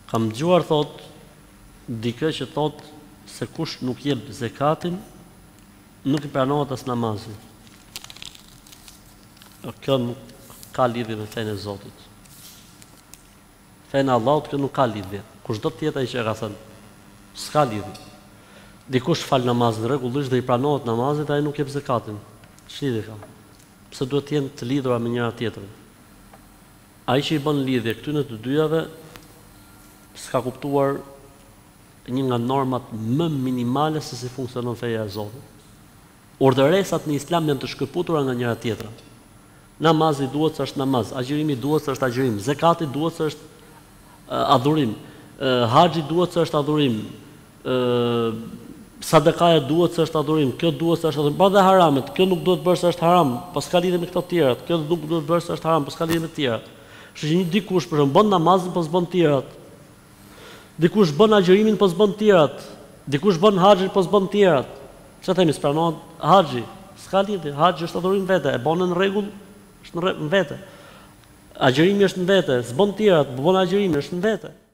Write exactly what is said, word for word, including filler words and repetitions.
Kam dëgjuar thot dikë që thot se kush nuk jep zekatin, nuk i pranohet as namazi. Kjo nuk ka lidhje me fenë e Zotit. Fenë e Allahut kjo nuk ka lidhje. Kushdo tjetër ai që e ka thënë, s'ka lidhje. Dikush fal namazin rregullisht dhe i pranohet namazit, ai nuk jep zekatin. Ç'lidhje ka? Pse duhet të jenë të lidhura me njëra tjetrën? Ai që i bën lidhje këtyre të dyjave s'ka kuptuar një nga normat më minimale se si funksionon feja e Zotit. Urdhëresat në Islam janë të shkëputura nga njëra tjetra. Namazi duhet së është namaz, agjërimi duhet së është agjërim, zekati duhet së është uh, adhurim, uh, haxhi duhet së është adhurim, uh, sadakaja duhet së është adhurim, kjo duhet së është adhurim, pa dhe haramet, kjo nuk duhet bërë së është haram, pas ka lidhje me këto të tjerat, kjo nuk duhet bërë së është haram, pas ka lidhje me të tjerat. Kështu që një dikush për shembull bën namazin, po s'bën të tjerat. Dikush bën agjërimin, po s'bën të tjerat. Dikush bën haxhin, po s'bën të tjerat. Çfarë themi, s'pranohet haxhi? S'ka lidhje, haxhi është adhurim vete, e bën në rregull, është në vete. Agjërimi është në vete, s'bën të tjerat, bën agjërimin është në vete.